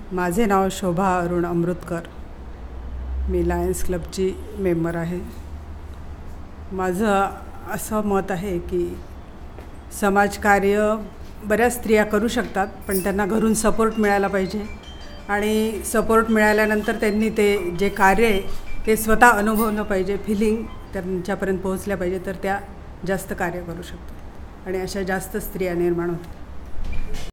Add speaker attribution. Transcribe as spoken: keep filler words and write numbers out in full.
Speaker 1: माझे नाव शोभा अरुण अमृतकर. मी लायन्स क्लबची मेंबर आहे. माझं असं मत आहे की समाजकार्य बऱ्याच स्त्रिया करू शकतात, पण त्यांना घरून सपोर्ट मिळायला पाहिजे आणि सपोर्ट मिळाल्यानंतर त्यांनी ते जे कार्य आहे ते स्वतः अनुभवलं पाहिजे, फिलिंग त्यांच्यापर्यंत पोहोचल्या पाहिजे, तर त्या जास्त कार्य करू शकतात आणि अशा जास्त स्त्रिया निर्माण होतात.